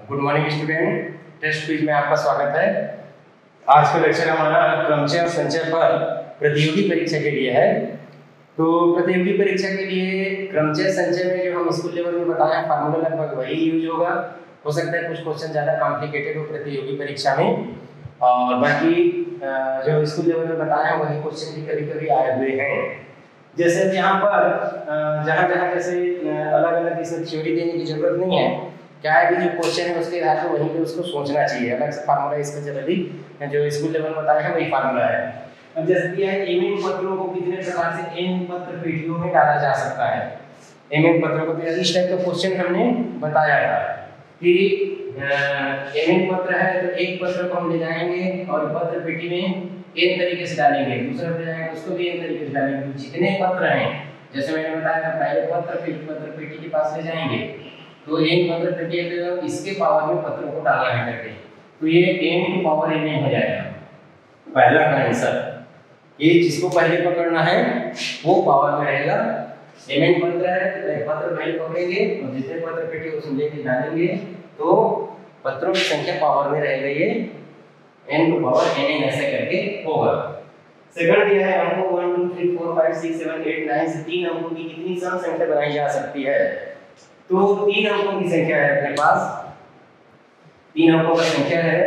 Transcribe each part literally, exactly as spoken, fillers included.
Good morning student, test quiz में आपका स्वागत है। आज का लेक्चर हमारा क्रमचय और संचय पर प्रतियोगी परीक्षा के लिए है। तो प्रतियोगी परीक्षा के लिए क्रमचय संचय में जो हम स्कूल लेवल में बताए हैं फार्मूला लगभग वही यूज होगा। हो सकता है कुछ क्वेश्चन ज़्यादा कॉम्प्लिकेटेड हो प्रतियोगी परीक्षा में, और बाकी जो स्कूल लेवल में बताए हैं वही क्वेश्चन भी कभी कभी आए हुए हैं। जैसे यहाँ पर जहाँ जहाँ जैसे अलग अलग इसमें थ्योरी देने की जरूरत नहीं है, क्या है कि जो क्वेश्चन है उसके आधार पर वहीं पे उसको सोचना चाहिए। अलग से फार्मूला इसका जनरली जो स्कूल लेवल में बताया है वही फार्मूला है। अब जैसे दिया है एम पत्रों को कितने प्रकार से एन पत्र पेटियों में डाला जा सकता है। एम पत्रों को तो इस टाइप का क्वेश्चन हमने बताया था कि एम पत्र है तो एक पत्र को हम ले जाएंगे और पत्र पेटी में एन तरीके से डालेंगे, दूसरा ले जाएंगे उसको भी एन तरीके से डालेंगे। जितने पत्र हैं जैसे मैंने बताया पहले पत्र पेटी पत्र पेटी के पास ले जाएंगे तो एन पत्र पेटी है तो इसके पावर में पत्रों को डालना है करके, तो ये एन की पावर एन हो जाएगा पहला का आंसर। ये जिसको पहले पकड़ना है वो पावर में रहेगा। एम पत्र है तो पत्र पहले पकड़ेंगे और जितने पत्र पेटी उसमें लेके डालेंगे तो पत्रों की संख्या पावर में रहेगा, ये n टू पावर n ऐसे करके होगा। सेकंड दिया है हमको one two three four five six seven eight nine से तीन अंकों की कितनी सम संख्या बनाई जा सकती है। तो तीन अंकों की संख्या है अपने पास, तीन अंकों का संख्या है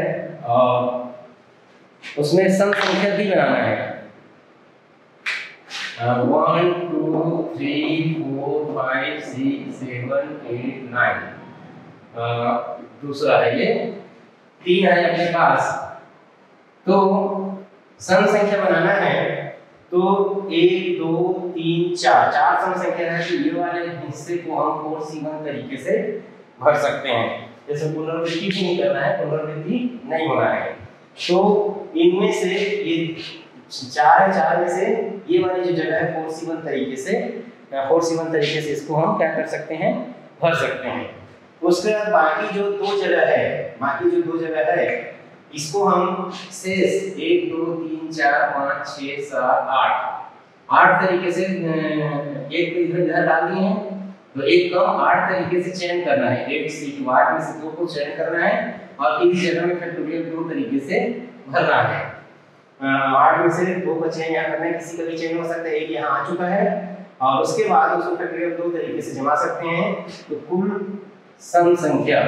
और उसमें सम संख्या भी बनाना है। One two three four five six seven eight nine दूसरा है, ये तीन है अपने पास। तो सम संख्या बनाना है तो एक दो तीन चार चार सम संख्या है, तो ये वाले हिस्से को हम फोर सी वन तरीके से भर सकते हैं। जैसे पुनरावृत्ति भी नहीं करना है, पुनरावृत्ति नहीं होना है, तो इनमें से ये चार है, चार में से ये वाली जो जगह है फोर सी वन तरीके से फोर सी वन तरीके से इसको हम क्या कर सकते हैं, भर सकते हैं। उसके बाद बाकी जो दो जगह है बाकी जो दो जगह है इसको हम शेष एक दो तीन चार पाँच छः सात आठ आठ तरीके से एक पे इधर इधर डाल दिए हैं, तो एक कम आठ तरीके से चयन करना है। एक सी टू आठ में से दो को चयन करना है और इस जगह में फैक्टोरियल दो तरीके से भरना है। आठ में से दो का चयन यहाँ करना है, किसी का भी चयन हो सकता है, एक यहाँ आ चुका है और उसके बाद उसको फैक्टोरियल दो तरीके से जमा सकते हैं। तो कुल सम संख्या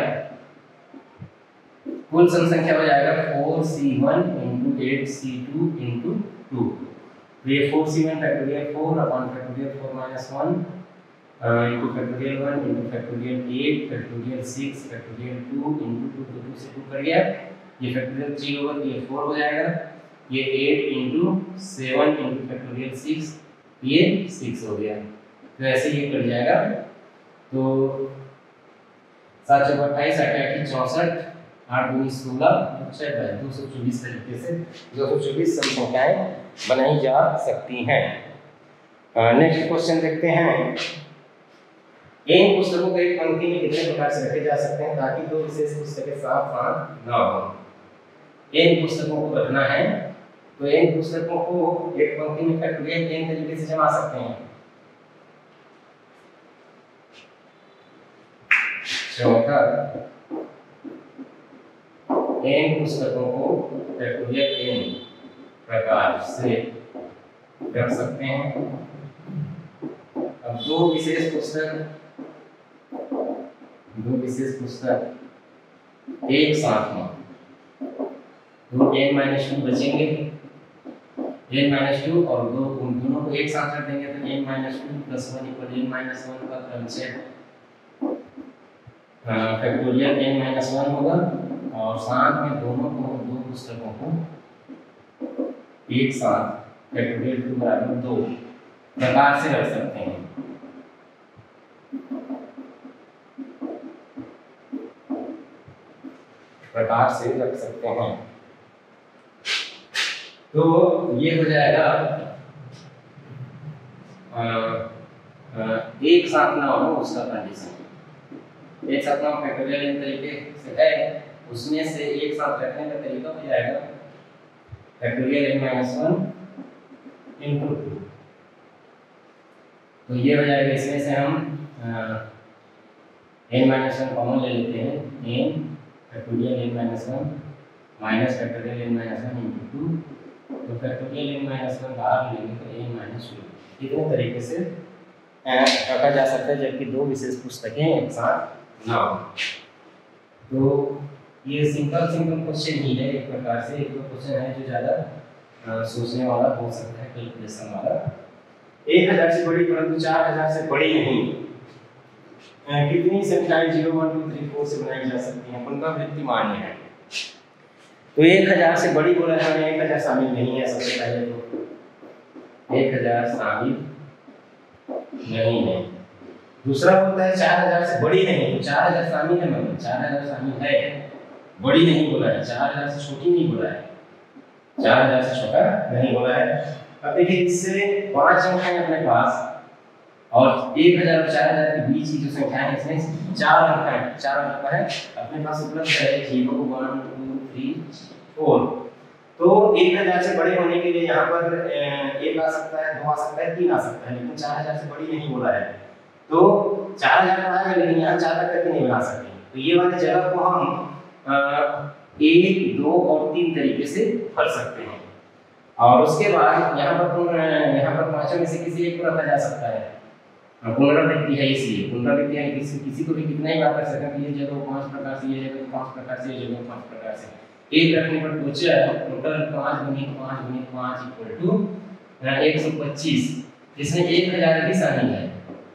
कुल सम संख्या हो जाएगा four C one into eight C two into two. तो ये four C one factorial four upon factorial four minus one into factorial one into factorial eight factorial six factorial two into two तो two से two कर गया, ये factorial three होगा तो ये फोर हो जाएगा, ये eight into seven into factorial six ये सिक्स हो गया। तो ऐसे ये कर जाएगा। तो सात चौक अट्ठाईस आठ आठ चौसठ आठ उन्नीस सोलह छः बाई दो सौ चौबीस तरीके से दो सौ चौबीस सम संख्याएं बनाई जा सकती हैं। नेक्स्ट क्वेश्चन देखते हैं। इन पुस्तकों को एक पंक्ति में कितने प्रकार से रखे जा सकते हैं ताकि दो विशेष पुस्तकें साथ साथ न हो। इन पुस्तकों को रखना है तो इन पुस्तकों को एक पंक्ति में फैक्टोरियल n तरीके से जमा सकते हैं। चौथा n पुस्तकों को फैक्टोरियल n प्रकार से रख सकते हैं। अब दो विशेष पुस्तक दो विशेष पुस्तक एक साथ में दो n माइनस टू बचेंगे, n माइनस टू और दो उन दोनों को एक साथ रख देंगे तो n minus two plus one equal n minus one का क्रमचय फैक्टोरियल n माइनस वन होगा और साथ में दोनों को दो पुस्तकों को एक साथ फैक्टोरियल टू बराबर दो प्रकार से रख सकते हैं। प्रकार से रख सकते हैं तो ये हो जाएगा आ, आ, एक साथ ना हो उसका कंडीशन। एक साथ ना फैक्टोरियल n तरीके से है, उसमें से एक साथ रखने का तरीका हो जाएगा factorial n minus one into two. तो ये हो जाएगा, इसमें से हम एन माइनस वन कॉमन ले लेते हैं, n factorial n minus one minus factorial n minus one into two, तो फैक्टोरियल एन माइनस वन बाहर लेंगे तो एन माइनस टू। इतने तरीके से रखा जा सकता है, जबकि दो विशेष पुस्तकें एक साथ ना हो। तो ये सिंपल सिंपल क्वेश्चन ही है एक प्रकार से। एक दो क्वेश्चन है जो ज़्यादा सोचने वाला हो सकता है, कैलकुलेशन वाला। एक हजार से बड़ी परंतु चार हजार से बड़ी नहीं, कितनी संख्याएं zero one two three four से बनाई जा सकती हैं, पुनरावृत्ति मान्य है। तो एक हजार से बड़ी बोला है, हमें एक हजार शामिल नहीं है। सबसे पहले तो एक हजार शामिल नहीं है। दूसरा बोलता है चार हजार से बड़ी नहीं, तो चार हजार शामिल है, मतलब चार हजार शामिल है, बड़ी नहीं बोला है। चार हजार से छोटी नहीं बोला है, चार हजार से छोटा नहीं बोला है। अब देखिए इससे पांच अंक है अपने पास, और एक हजार और चार हजार के बीच की जो संख्या है इसमें चार अंक है, चार अंक का है अपने पास उपलब्ध है, zero one two three four. तो एक हजार से बड़े होने के लिए यहाँ पर एक आ सकता है, दो आ सकता है, तीन आ सकता है, लेकिन चार हजार से बड़ी नहीं बोला है। तो चार हजार का आएगा, लेकिन यहाँ चार तक करके नहीं बना सकते। तो ये वाली जगह को हम आ, एक दो और तीन तरीके से भर सकते हैं। और उसके बाद यहाँ पर यहाँ पर पांचों में से किसी एक को रखा जा सकता है। पुनरावृत्ति है, इसलिए पुनरावृत्ति है, किसी किसी को भी कितना ही बात कर सकते हैं, ये जगह पांच प्रकार से, ये जगह पांच प्रकार से, ये जगह पांच प्रकार से। एक रखने पर बचा टोटल पांच गुणित पांच गुणित पांच इक्वल टू एक सौ पच्चीस। इसमें एक हजार भी शामिल है,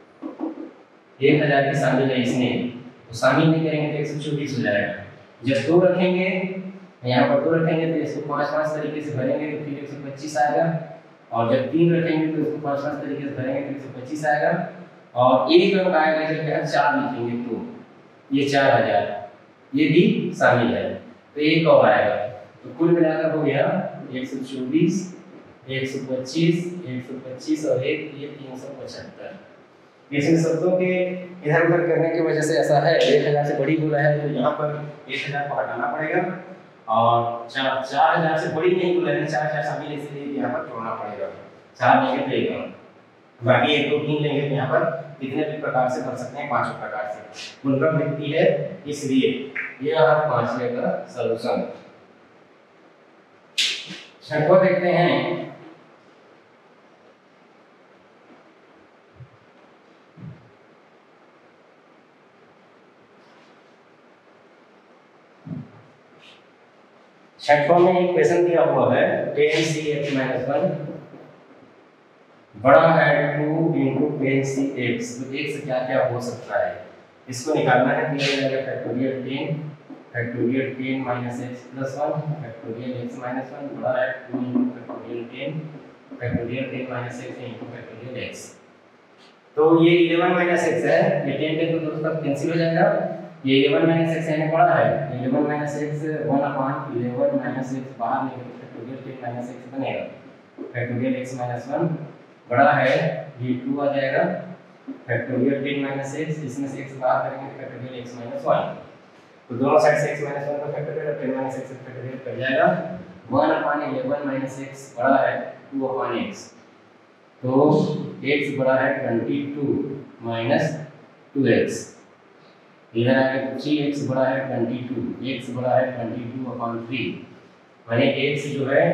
एक हजार भी शामिल है इसमें, तो शामिल नहीं करेंगे तो एक सौ चौबीस हो जाएगा। जब दो रखेंगे यहाँ पर दो रखेंगे तो इसको पांच पांच तरीके से भरेंगे तो फिर एक सौ पच्चीस आएगा, और जब तीन रखेंगे तो इसको पांच पांच तरीके से भरेंगे तो एक सौ पच्चीस आएगा, और एक अंक आएगा जब यहाँ चार लिखेंगे तो ये चार हजार ये भी शामिल है, तो एक और आएगा। तो कुल मिलाकर हो गया एक सौ चौबीस, एक सौ पच्चीस, एक सौ पच्चीस और एक ये तीन सौ पचहत्तर। इसमें शब्दों के इधर उधर करने की वजह से ऐसा है, एक हजार से बड़ी बोला है तो यहाँ पर एक हजार को हटाना पड़ेगा, और चार चार हजार से बड़ी नहीं बोला है, चार हजार शामिल इसलिए यहाँ पर जोड़ना पड़ेगा। चार लेंगे तो एक, बाकी एक दो तीन लेंगे तो यहाँ पर कितने भी प्रकार से कर सकते हैं, पांचों प्रकार से। पुनरावृत्ति है इसलिए ये हमारा पांचवे का सॉल्यूशन। छठवां देखते हैं। छठवां में एक क्वेश्चन दिया हुआ है, ten C X minus one बड़ा है two into ten C X, तो एक्स क्या क्या हो सकता है इसको निकालना है। दिया जाएगा factorial ten, factorial ten minus X plus one, factorial X minus one बड़ा है two into factorial ten, factorial ten minus X into factorial X. तो ये इलेवन माइनस एक्स है, ये टेन टेन तो दोस्तों कैंसिल हो जाएगा, ये इलेवन माइनस एक्स यानी बड़ा है, eleven minus X one upon eleven minus X बाहर निकल के फैक्टोरियल टेन माइनस एक्स बनेगा, फैक्टोरियल एक्स माइनस वन बड़ा है ये टू आ जाएगा, फैक्टोरियल टेन माइनस एक्स, इसमें से एक्स बाहर करेंगे तो फैक्टोरियल एक्स माइनस वन, तो दोनों साइड से एक्स माइनस वन का फैक्टोरियल और टेन माइनस एक्स का फैक्टोरियल कर जाएगा। One upon eleven minus X बड़ा है टू अपॉन एक्स, तो एक्स बड़ा है twenty two minus two X, इधर आएगा थ्री एक्स बड़ा है ट्वेंटी टू, एक्स बड़ा है ट्वेंटी टू अपॉन थ्री, माने एक्स जो है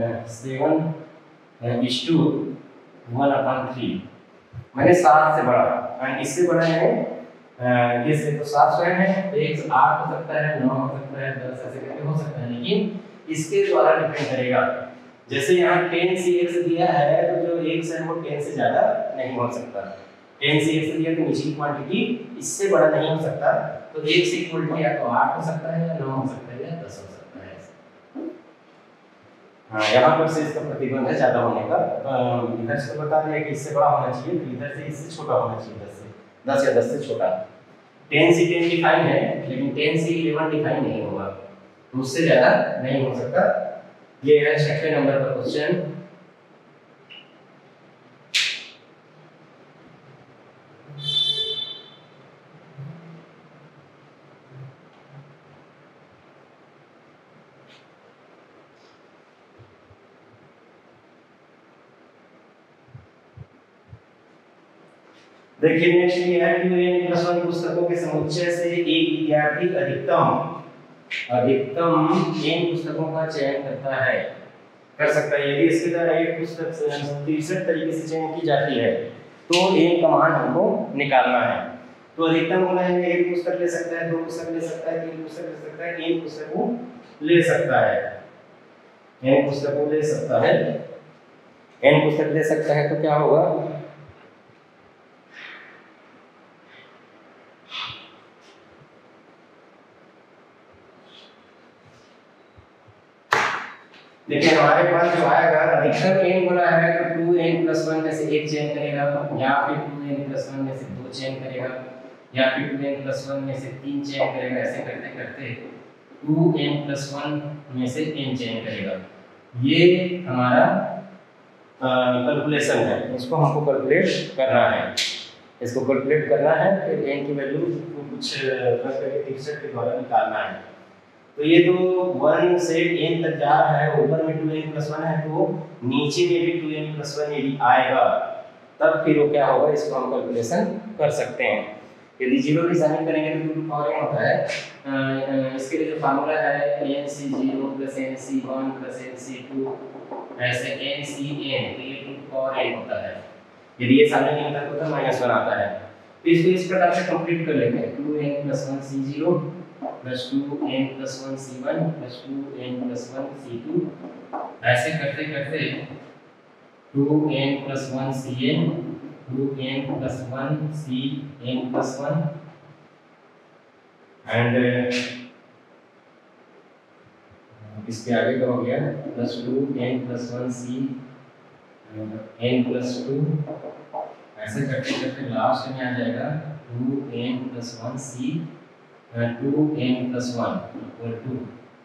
seven is two one upon three, माने सात से बड़ा, और इससे बड़ा है ये से तो सात स्वयं है, तो एक्स आठ हो सकता है, नौ हो सकता है, दस ऐसे करके हो सकता है, लेकिन इसके द्वारा डिपेंड करेगा। जैसे यहाँ टेन सी एक्स दिया है तो जो एक्स है वो टेन से ज़्यादा नहीं हो सकता, टेन से एक्स दिया तो निचली क्वांटिटी इससे बड़ा नहीं हो सकता, तो एक से इक्वल टू या तो आठ हो सकता है या नौ हो सकता है या दस हो सकता है। हाँ, यहाँ पर से इसका प्रतिबंध है ज़्यादा होने का, इधर से तो बता दिया कि इससे बड़ा होना चाहिए, तो इधर से इससे छोटा होना चाहिए, दस से दस या दस से छोटा। टेन से टेन डिफाइन है, लेकिन टेन से इलेवन डिफाइन नहीं होगा, तो उससे ज़्यादा नहीं हो सकता। ये है छठवें नंबर का क्वेश्चन। देखिए नेक्स्ट ये है टू एन प्लस वन पुस्तकों के समुच्चय से एक विद्यार्थी अधिकतम अधिकतम एन पुस्तकों का चयन करता है कर सकता है। यदि इसके द्वारा एक पुस्तक तिरसठ तरीके से चयन की जाती है तो एन का मान हमको निकालना है। तो अधिकतम होना है, एक पुस्तक ले सकता है, दो पुस्तक ले सकता है, तीन पुस्तक ले सकता है, एन पुस्तकों ले सकता है, एन पुस्तकों ले सकता है, एन पुस्तक ले सकता है। तो क्या होगा, देखिए हमारे पास जो आएगा अधिकतम एन बोला है तो टू एन प्लस वन में से एक चयन करेगा, या फिर टू एन प्लस वन में से दो चयन करेगा, या फिर टू एन प्लस वन में से तीन चयन करेगा। ऐसे करते करते टू एन प्लस वन में से एन चयन करेगा। ये हमारा कैलकुलेशन है, इसको हमको कैलकुलेट करना है, इसको कैलकुलेट करना है, फिर एन की वैल्यू को कुछ प्लस करके तिरसठ के द्वारा निकालना है। तो ये तो वन से एन तक जा रहा है, ऊपर में टू एन प्लस वन है तो नीचे में भी टू एन प्लस वन यदि आएगा तब फिर वो क्या होगा, इसको हम कैलकुलेशन कर सकते हैं। यदि जीरो की शामिल करेंगे तो टू पावर एन होता है। आ, इसके लिए जो फार्मूला है n C zero plus n C one plus n C two, ऐसे एन सी एन, तो ये टू पावर एन होता है। यदि ये शामिल नहीं होता तो माइनस वन आता है। तो इसको इस प्रकार से कंप्लीट कर लेंगे, two n plus one C zero plus two n plus one C one plus two n plus one C two, ऐसे करते करते two n plus one C n, two n plus one C n plus one and इसके आगे का हो गया plus two n plus one C n plus two, ऐसे करते करते लास्ट में आ जाएगा two n plus one C two n plus one equal to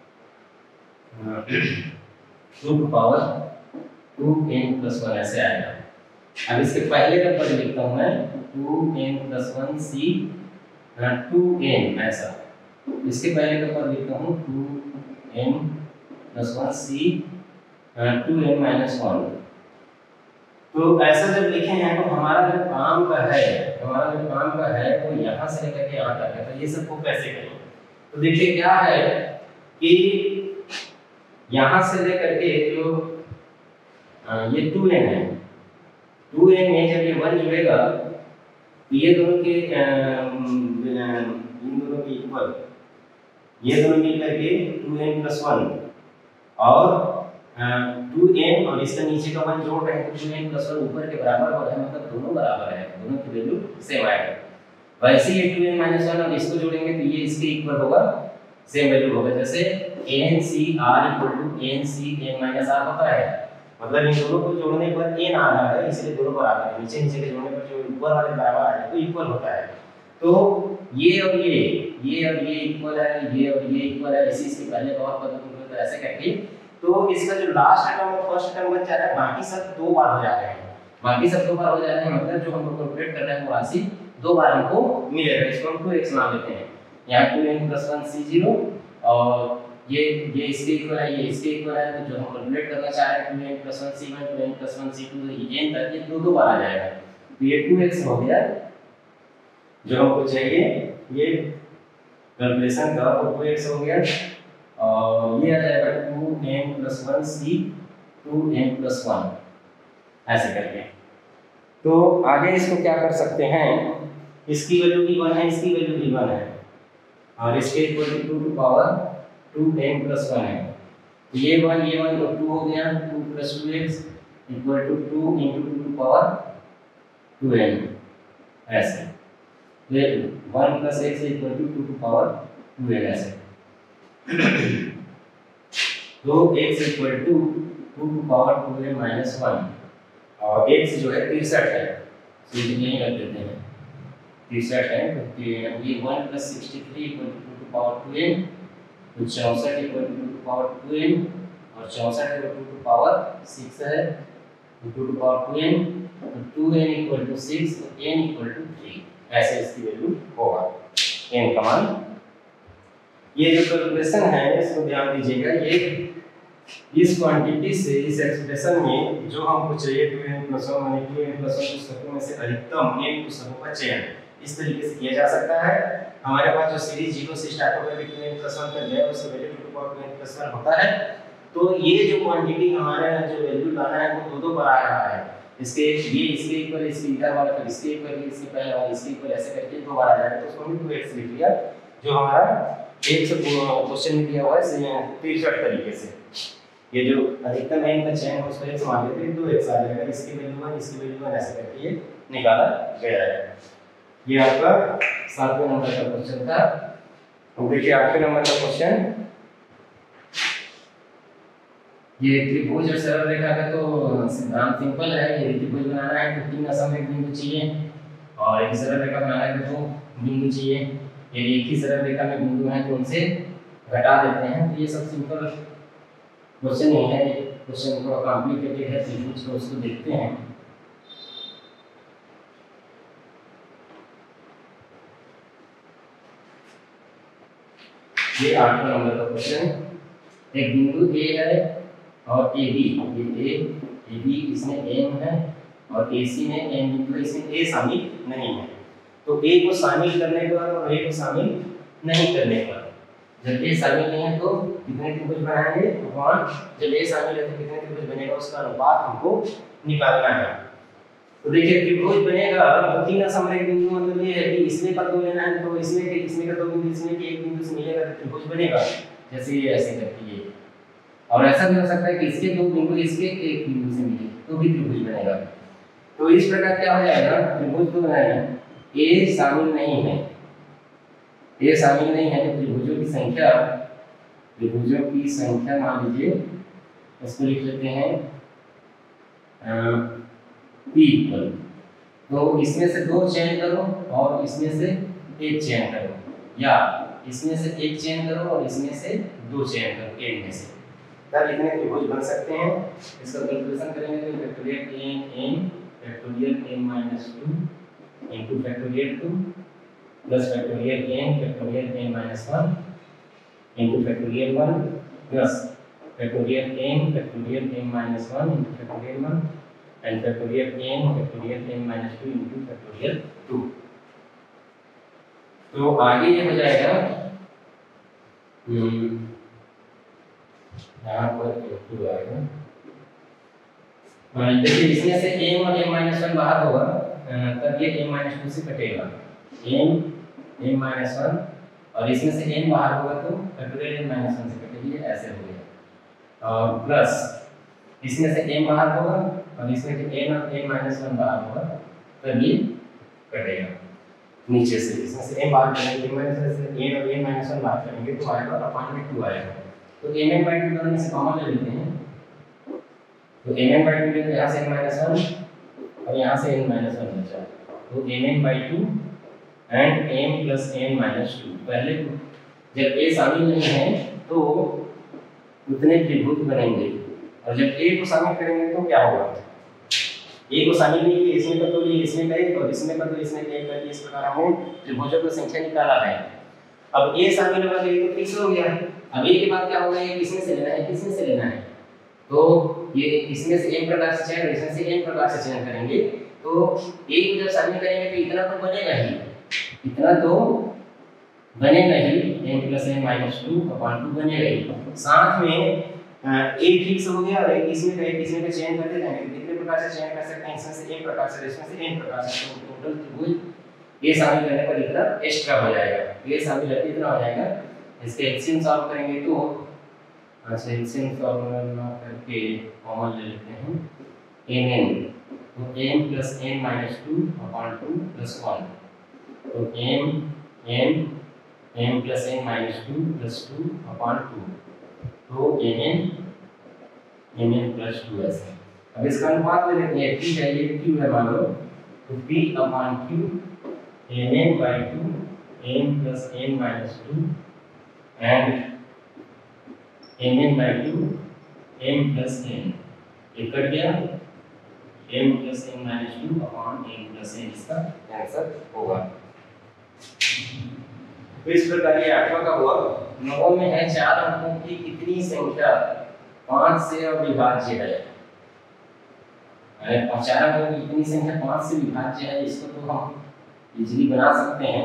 two to power two n plus one, ऐसे आएगा। अब इसके पहले का पद लिखता हूँ मैं two n plus one C two n, ऐसा। इसके पहले का पद लिखता हूँ two n plus one C two n minus one. तो ऐसा जब लिखे हैं तो हमारा जो काम का है हमारा जो काम का है वो यहाँ से लेकर के यहाँ तक है। तो ये सबको कैसे करें, तो देखिए क्या है कि यहाँ से लेकर के जो ये टू एन है, टू एन में जब ये वन जुड़ेगा तो ये दोनों के इन दोनों के इक्वल, ये दोनों मिल करके टू एन प्लस वन और टू एन और इसका नीचे का वन जोड़ रहे हैं तो टू एन प्लस वन ऊपर के बराबर हो रहा है, मतलब दोनों बराबर है, दोनों की वैल्यू सेम आएगा। वैसे ही टू एन माइनस वन और इसको जोड़ेंगे तो ये इसके इक्वल होगा, सेम वैल्यू होगा। जैसे n C r equal to n C n minus r होता है, मतलब इन दोनों को जोड़ने पर एन आ रहा है, इसलिए दोनों बराबर है। नीचे नीचे के जोड़ने पर जो ऊपर वाले बराबर आ जाए तो इक्वल होता है। तो ये और ये ये और ये इक्वल है, ये और ये इक्वल है, इसी इसके पहले का और पद तो ऐसे करके तो इसका जो लास्ट टर्म और फर्स्ट टर्म बच जा रहा है, बाकी सब दो बार हो जा रहे हैं, बाकी सब दो बार हो जा रहे हैं, मतलब जो हमको कैलकुलेट कर रहे हैं वो राशि दो बार हमको मिलेगा। इसको हम टू एक्स मान लेते हैं, यहाँ two n plus one C zero और ये ये इसके इक्वल है, ये इसके इक्वल है, तो जो हम कैलकुलेट करना चाह रहे हैं two n plus one C one, two n plus one C two, n तक ये दो दो बार आ जाएगा। तो ये टू एक्स हो गया जो हमको चाहिए, ये कैलकुलेशन का वो टू एक्स हो गया और ये आ जाएगा two n plus one C two n plus one, ऐसे करके। तो आगे इसको क्या कर सकते हैं, इसकी वैल्यू भी वन है, इसकी वैल्यू भी वन है और इसके equal to to power two n plus one है। तो ये वन ये वन तो टू हो गया, two plus two X equal to two into two to power two n, ऐसे। ये one plus X equal to two to power two n, ऐसे। तो x equal to two to power two n minus one और x जो है तिरसठ है, तो यहीं रख देते हैं तिरसठ है, तो ये one plus sixty three equal to two to power two n, तो चौंसठ equal to to power two n और चौंसठ equal to to power six है, two to power two n, तो two n equal to six, तो n equal to three, ऐसे इसकी value होगा n का मान। ये जो कैलकुलेशन है इसको ध्यान दीजिएगा, ये इस क्वांटिटी से इस एक्सप्रेशन में जो हमको चाहिए टू एन प्लस वन माने टू एन प्लस वन पुस्तकों में से अधिकतम एन पुस्तकों का चयन इस तरीके से किया जा सकता है। हमारे पास जो सीरीज जीरो से स्टार्ट होकर टू एन प्लस वन तक है उससे value two power two n plus one होता है। तो ये जो क्वांटिटी हमारे जो वैल्यू लाना है वो दो दो पर आ रहा है। इसके ये इसके इक्वल इसके इंटर वाला फिर इसके इक्वल इसके पहले वाला इसके इक्वल ऐसे करके दो बार आ जाएगा। तो उसको हमने टू एक्स लिख लिया जो हमारा एक से क्वेश्चन में दिया हुआ है तिरसठ तरीके से। ये जो अधिकतम एन का चयन उसको एक मान लेते हैं दो एक्स आ जाएगा। इसकी वैल्यू वन इसकी वैल्यू वन ऐसे करके ये निकाला गया है। ये आपका सातवें नंबर का क्वेश्चन था। तो देखिए आठवें नंबर का क्वेश्चन, ये त्रिभुज और सरल रेखा का तो सिद्धांत सिंपल है। ये त्रिभुज बनाना है तो तीन असममित बिंदु चाहिए और एक सरल रेखा बनाना है तो दो बिंदु चाहिए। यदि एक ही सरल रेखा में बिंदु हैं तो उनसे घटा देते हैं। तो ये सब सिंपल क्वेश्चन नहीं है। क्वेश्चन थोड़ा कॉम्प्लिकेटेड है त्रिभुज को, उसको देखते हैं। ये आठवां नंबर का क्वेश्चन, एक बिंदु ए है और ए बी, ये ए ए बी इसमें एम है और ए सी में एम बिंदु है, इसमें ए शामिल नहीं है। तो ए को शामिल करने पर और ए को शामिल नहीं करने पर, जब ए शामिल नहीं है तो कितने त्रिभुज बनाएंगे अपॉन जब ए शामिल है तो कितने त्रिभुज बनेगा उसका अनुपात हमको निकालना है। तो देखिए त्रिभुज बनेगा तो तीन असममित बिंदु मतलब ये है कि इसमें का दो लेना है तो इसमें के इसमें का दो बिंदु इसमें के एक बिंदु से मिलेगा तो त्रिभुज बनेगा। जैसे ये ऐसे करके ये, और ऐसा भी हो सकता है कि इसके दो बिंदु इसके एक बिंदु से मिले तो भी त्रिभुज बनेगा। तो इस प्रकार क्या हो जाएगा, त्रिभुज तो बनाएगा ए शामिल नहीं है, ए शामिल नहीं है तो त्रिभुजों की संख्या त्रिभुजों की संख्या मान लीजिए इसको लिख लेते हैं पी इक्वल, तो इसमें से दो चयन करो और इसमें से एक चयन करो, या इसमें से एक चयन करो और इसमें से दो चयन करो एन में से, तब इतने त्रिभुज बन सकते हैं। इसका कैलकुलेशन करेंगे तो factorial n n factorial n minus two into factorial two plus factorial n factorial n minus one into factorial one plus factorial n factorial n minus one into factorial one and factorial n factorial n minus two into factorial two. तो आगे ये हो जाएगा यहाँ पर to आएगा। देखिए इसमें से m और m माइनस वन बाहर होगा तब ये m माइनस टू से कटेगा, m m माइनस वन और इसमें से n बाहर होगा तो फैक्टोरियल n माइनस वन से कटेगी, ऐसे हो गया। और प्लस इसमें से m बाहर होगा और इसमें से n और n माइनस वन बाहर होगा तब ये कटेगा नीचे से। इसमें से m बाहर करेंगे m माइनस से n और n माइनस वन बाहर करेंगे तो आएगा अपॉन में टू आएगा। तो mn बाय टू दोनों में से कॉमन ले लेते हैं तो mn बाय टू लेते हैं, यहाँ से n माइनस वन और यहाँ से n माइनस वन बचा तो mn by two and m plus n minus two. पहले जब a शामिल नहीं है तो उतने त्रिभुज बनेंगे और जब a को शामिल करेंगे तो क्या होगा, a को शामिल नहीं किए इसमें कर दो ये इसमें करें और इसमें कर दो इसमें करें करके इस प्रकार हमने त्रिभुजों की संख्या निकाला है। अब a शामिल होगा तो ये तो फिक्स हो गया। अब a के बाद क्या होगा, ये किसमें से लेना है किसमें से लेना है, तो ये इसमें से m प्रकार से चयन इसमें से n प्रकार से चयन करेंगे तो a को जब शामिल करेंगे तो इतना तो बनेगा ही, इतना तो बनेगा ही, m plus n minus two upon two बनेगा ही। साथ में एक फिक्स हो गया और एक इसमें का एक इसमें का चयन करते जाएंगे कितने प्रकार से चयन कर सकते हैं, इसमें से एक प्रकार से इसमें से n प्रकार से, तो टोटल त्रिभुज ये शामिल करने पर इतना एक्स्ट्रा हो जाएगा, ये शामिल करके इतना हो जाएगा। इसके एलसीएम सॉल्व करेंगे तो अच्छा एलसीएम सॉल्व करके कॉमन ले लेते हैं mn, तो m plus n minus two upon two plus one, तो m m m plus n minus two plus two upon two, तो mn mn प्लस टू ऐसे। अब इसका अनुपात ले लेते हैं, p है ये q है मान लो तो p upon q mn by two m plus n minus two and mn by two m plus n, ये कट गया m plus n minus two upon m plus n इसका आंसर होगा। तो इस प्रकार ये आठवां का हुआ। नौवां में है चार अंकों की कितनी संख्या पाँच से अविभाज्य है, चार अंकों की इतनी संख्या पाँच से विभाज्य है, इसको तो हम इजीली बना सकते हैं।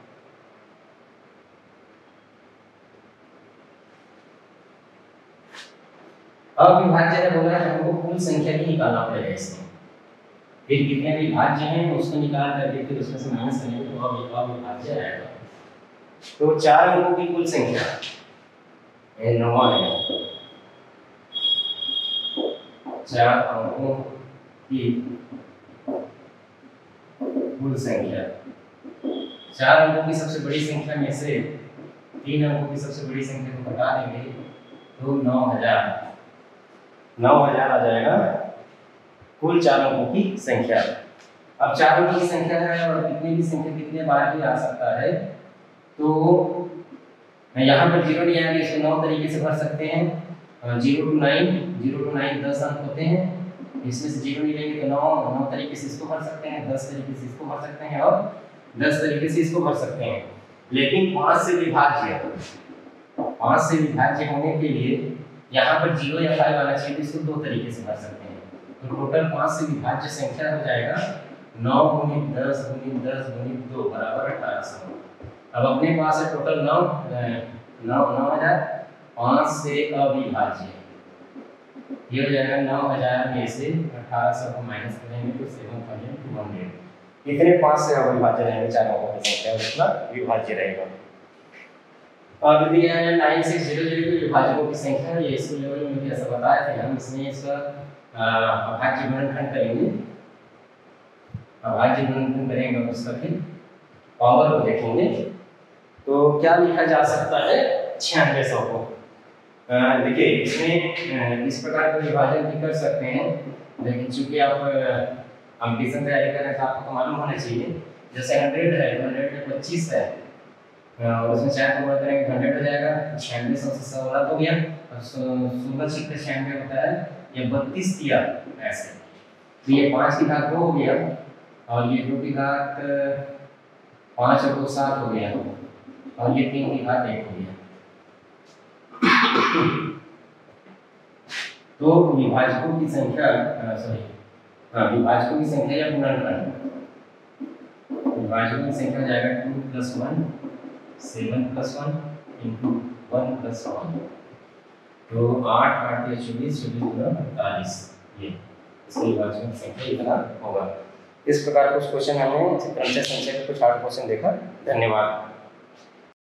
अविभाज्य है बोला है, हमको कुल संख्या ही निकालना पड़ेगा इसमें, फिर कितने विभाज्य हैं उसको निकाल करके फिर उसमें से माइनस करेंगे तो अविभाज्य आएगा। तो चार अंकों की कुल संख्या ये नौवां है, चार अंकों की कुल संख्या, चार अंकों की सबसे बड़ी संख्या में से तीन अंकों की सबसे बड़ी संख्या को घटा देंगे तो नौ हजार नौ हजार आ जाएगा कुल चार अंकों की संख्या। अब चार अंकों की संख्या है और कितने भी संख्या कितने बार भी आ सकता है, तो यहाँ पर जीरो नहीं आएगा, इसको नौ तरीके से भर सकते हैं। Zero two nine zero two nine दस अंक होते हैं, इसमें से जीरो नहीं लेंगे तो नौ नौ तरीके से इसको भर सकते हैं, दस तरीके से इसको भर सकते हैं और दस तरीके से इसको भर सकते हैं। लेकिन पाँच से विभाज्य पाँच से विभाज्य होने के लिए यहाँ पर जीरो या फाइव आना चाहिए, तो इसको दो तरीके से भर सकते हैं। तो टोटल पाँच से विभाज्य संख्या हो जाएगा नौ गुणित दस गुणित दस गुणित दो बराबर अठारह सौ। अब अपने पास है टोटल नौ नौ नौ हजार पाँच से अविभाज्य, ये हो जाएगा नौ हजार में से अठारह सौ को माइनस करेंगे तो सेवन थाउजेंड टू हंड्रेड। इतने पाँच से अविभाज्य रहेंगे, चार अंकों की संख्या उतना विभाज्य रहेगा। अब दिया है नाइन सिक्स जीरो जीरो की विभाजकों की संख्या, ये इसको लेवल में जैसा बताया था हम, इसमें इसका अभाज्य गुणनखंड करेंगे, अभाज्य गुणनखंड करेंगे और उसका फिर पावर को देखेंगे। तो क्या लिखा जा सकता है छियानवे सौ को, देखिए इसमें इस प्रकार का विभाजन भी कर सकते हैं, लेकिन चूंकि आप कंपटीशन तैयारी कर रहे हैं तो आपको तो मालूम होना चाहिए। जैसे हंड्रेड है तो हंड्रेड में पच्चीस है और उसमें चार को गुणा करेंगे हंड्रेड हो जाएगा, छियानवे सौ से सौ रद्द हो गया, और सोलह छिहत्तर छियानवे होता है, ये बत्तीस दिया ऐसे, तो ये पाँच की घात दो हो गया और ये दो की घात पाँच और दो सात हो गया और ये तीन की घात एक हो गया। तो विभाजकों की संख्या सॉरी हाँ विभाजकों की संख्या या गुणनखंड, विभाजकों की संख्या हो जाएगा two plus one seven plus one into one plus one, तो आठ आठ या चौबीस चौबीस गुना अड़तालीस, ये इसके विभाजकों की संख्या इतना होगा। इस प्रकार कुछ क्वेश्चन हमने क्रमचय संख्या के कुछ आठ क्वेश्चन देखा। धन्यवाद।